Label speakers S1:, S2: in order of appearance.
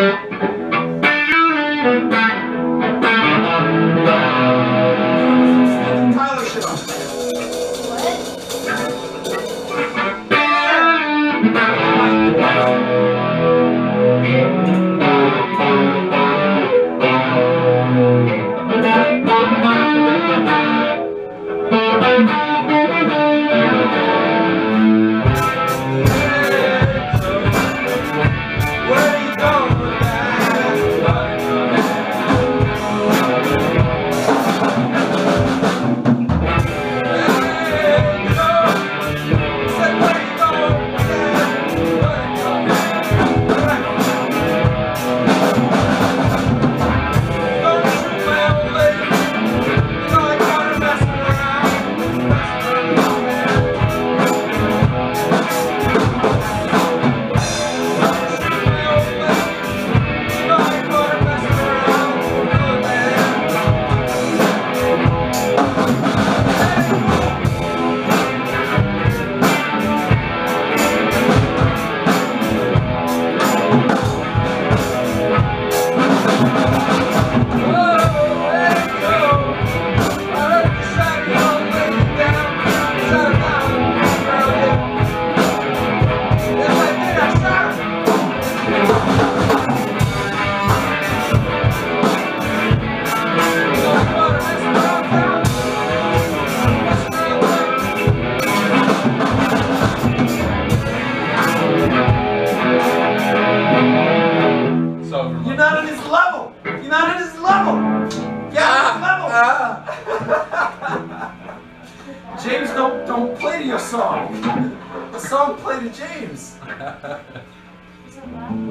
S1: Tyler shit on. You're not on his level. You're not on his level. Get on his level. James, don't play to your song. The song play to James.